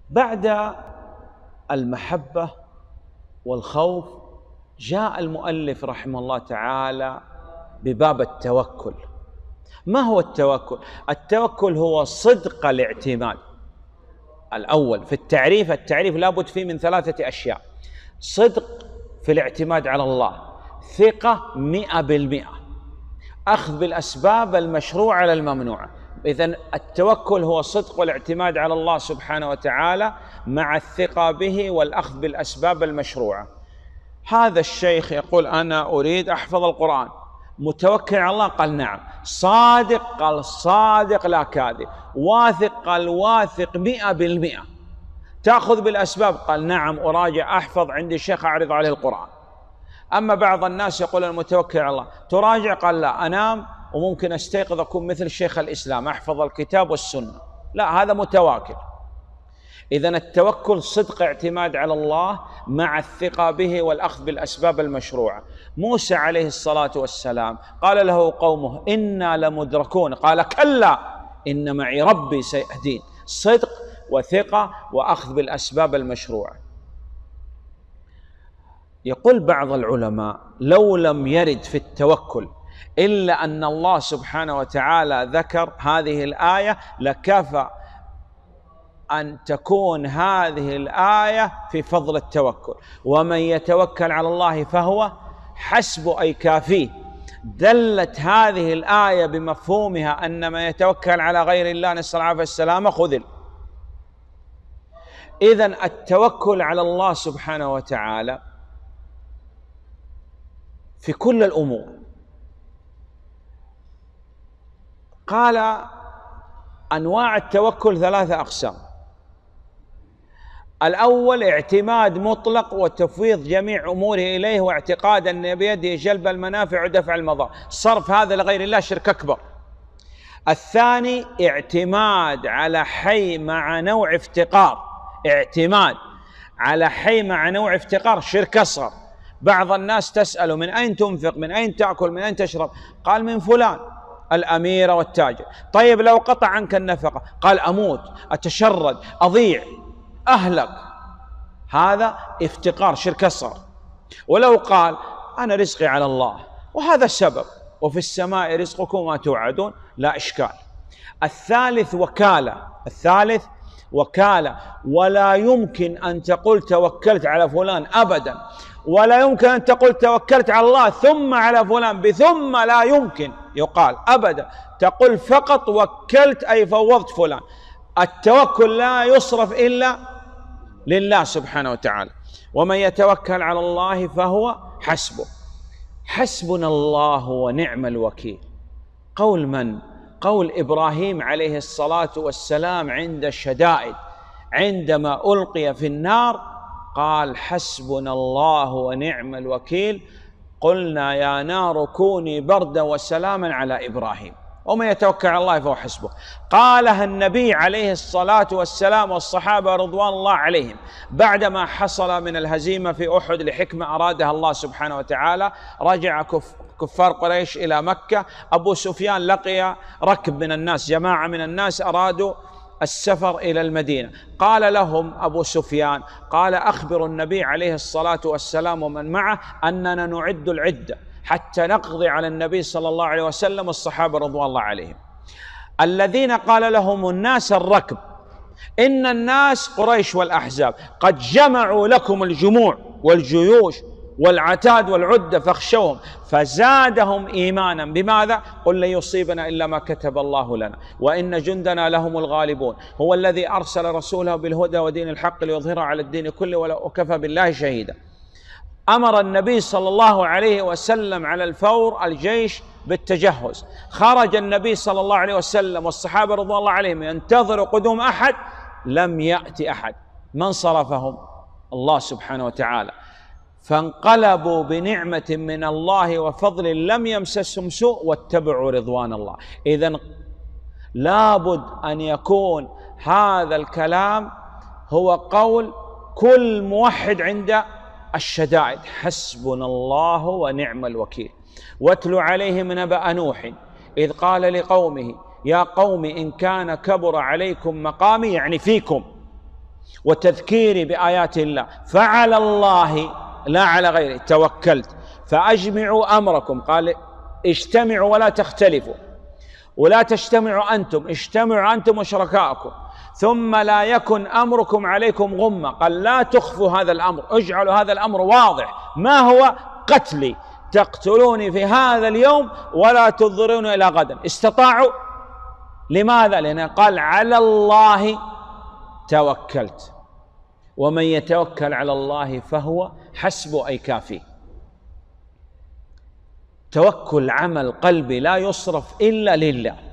بعد المحبة والخوف جاء المؤلف رحمه الله تعالى بباب التوكل. ما هو التوكل؟ التوكل هو صدق الاعتماد. الأول في التعريف لابد فيه من 3 أشياء: صدق في الاعتماد على الله، ثقة 100%، أخذ بالأسباب المشروعة على الممنوعة. إذن التوكل هو صدق والاعتماد على الله سبحانه وتعالى مع الثقة به والأخذ بالأسباب المشروعة. هذا الشيخ يقول: أنا أريد أحفظ القرآن، متوكل على الله؟ قال نعم. صادق؟ قال صادق لا كاذب. واثق؟ قال واثق 100%. تأخذ بالأسباب؟ قال نعم، أراجع، أحفظ، عندي شيخ أعرض عليه القرآن. أما بعض الناس يقول المتوكل على الله، تراجع؟ قال لا، أنام وممكن أستيقظ أكون مثل شيخ الإسلام أحفظ الكتاب والسنة. لا، هذا متواكل. إذن التوكل صدق اعتماد على الله مع الثقة به والأخذ بالأسباب المشروعة. موسى عليه الصلاة والسلام قال له قومه: إنا لمدركون، قال كلا إن معي ربي سيهدين. صدق وثقة وأخذ بالأسباب المشروعة. يقول بعض العلماء: لو لم يرد في التوكل إلا أن الله سبحانه وتعالى ذكر هذه الآية لكفى أن تكون هذه الآية في فضل التوكل. ومن يتوكل على الله فهو حسبه، أي كافيه. دلت هذه الآية بمفهومها أن من يتوكل على غير الله نسأل العافية والسلامة خذل. إذن التوكل على الله سبحانه وتعالى في كل الأمور. قال: أنواع التوكل 3 أقسام. الأول اعتماد مطلق وتفويض جميع أموره إليه واعتقاد أن بيده جلب المنافع ودفع المضار، صرف هذا لغير الله شرك أكبر. الثاني اعتماد على حي مع نوع افتقار، اعتماد على حي مع نوع افتقار شرك أصغر. بعض الناس تسأله: من أين تنفق؟ من أين تأكل؟ من أين تشرب؟ قال: من فلان الأمير والتاجر. طيب لو قطع عنك النفقة؟ قال: أموت، أتشرد، أضيع، أهلك. هذا افتقار شرك أصغر. ولو قال: أنا رزقي على الله وهذا السبب وفي السماء رزقكم وما توعدون، لا إشكال. الثالث وكالة، ولا يمكن أن تقول توكلت على فلان أبدا، ولا يمكن أن تقول توكلت على الله ثم على فلان، بثم لا يمكن يقال أبدا. تقول فقط وكلت أي فوضت فلان. التوكل لا يصرف إلا لله سبحانه وتعالى. ومن يتوكل على الله فهو حسبه. حسبنا الله ونعم الوكيل. قول من؟ قول إبراهيم عليه الصلاة والسلام عند الشدائد، عندما ألقي في النار قال: حسبنا الله ونعم الوكيل، قلنا يا نار كوني بردا وسلاما على إبراهيم. ومن يتوكل على الله فهو حسبه. قالها النبي عليه الصلاة والسلام والصحابة رضوان الله عليهم بعدما حصل من الهزيمة في أحد لحكمة أرادها الله سبحانه وتعالى. رجع كفار قريش إلى مكة، أبو سفيان لقي ركب من الناس، جماعة من الناس أرادوا السفر إلى المدينة. قال لهم أبو سفيان: قال: أخبروا النبي عليه الصلاة والسلام ومن معه أننا نعد العدة حتى نقضي على النبي صلى الله عليه وسلم والصحابة رضوان الله عليهم. الذين قال لهم الناس الركب، إن الناس قريش والأحزاب قد جمعوا لكم الجموع والجيوش والعتاد والعدة فاخشوهم، فزادهم إيمانا. بماذا؟ قل لن يصيبنا إلا ما كتب الله لنا وإن جندنا لهم الغالبون. هو الذي أرسل رسوله بالهدى ودين الحق ليظهره على الدين كله وكفى بالله شهيدا. أمر النبي صلى الله عليه وسلم على الفور الجيش بالتجهز. خرج النبي صلى الله عليه وسلم والصحابة رضوان الله عليهم ينتظروا قدوم أحد، لم يأتي أحد. من صرفهم؟ الله سبحانه وتعالى. فانقلبوا بنعمة من الله وفضل لم يمسسهم سوء واتبعوا رضوان الله. إذن لابد أن يكون هذا الكلام هو قول كل موحد عند الشدائد: حسبنا الله ونعم الوكيل. واتل عليهم نبأ نوح إذ قال لقومه: يا قوم إن كان كبر عليكم مقامي، يعني فيكم، وتذكيري بآيات الله، فعلى الله لا على غيره توكلت. فأجمعوا أمركم، قال اجتمعوا ولا تختلفوا، ولا تجتمعوا أنتم، اجتمعوا أنتم وشركاءكم، ثم لا يكن أمركم عليكم غمة، قال لا تخفوا هذا الأمر، اجعلوا هذا الأمر واضح. ما هو؟ قتلي، تقتلوني في هذا اليوم ولا تنظرون إلى غدا. استطاعوا. لماذا؟ لأن قال على الله توكلت، ومن يتوكل على الله فهو حسبه أي كافي. توكل عمل قلبي لا يصرف إلا لله.